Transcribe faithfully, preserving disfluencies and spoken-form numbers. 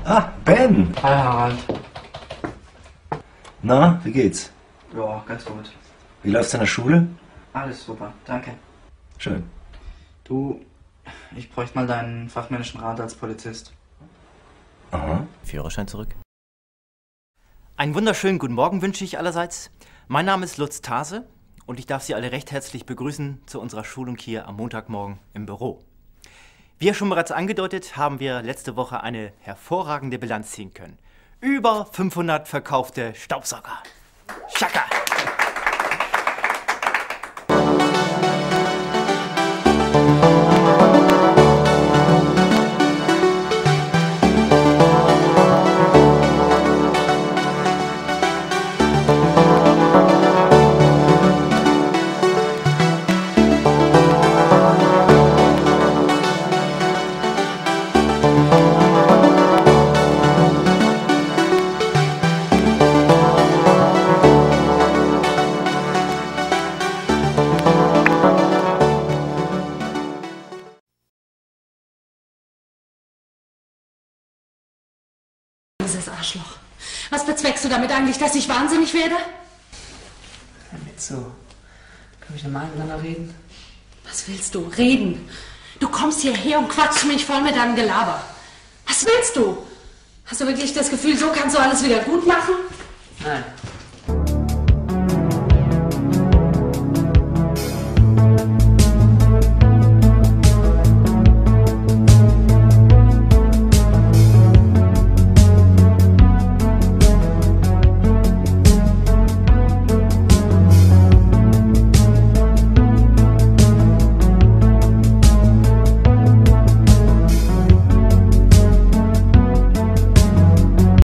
Ah, Ben! Hi Harald. Na, wie geht's? Ja, ganz gut. Wie läuft's in der Schule? Alles super, danke. Schön. Du, ich bräuchte mal deinen fachmännischen Rat als Polizist. Aha. Führerschein zurück. Einen wunderschönen guten Morgen wünsche ich allerseits. Mein Name ist Lutz Tase und ich darf Sie alle recht herzlich begrüßen zu unserer Schulung hier am Montagmorgen im Büro. Wie schon bereits angedeutet, haben wir letzte Woche eine hervorragende Bilanz ziehen können. Über fünfhundert verkaufte Staubsauger. Schaka! Dieses Arschloch. Was bezweckst du damit eigentlich, dass ich wahnsinnig werde? Damit so. Können wir mal miteinander reden? Was willst du? Reden? Du kommst hierher und quatschst mich voll mit deinem Gelaber. Was willst du? Hast du wirklich das Gefühl, so kannst du alles wieder gut machen? Nein.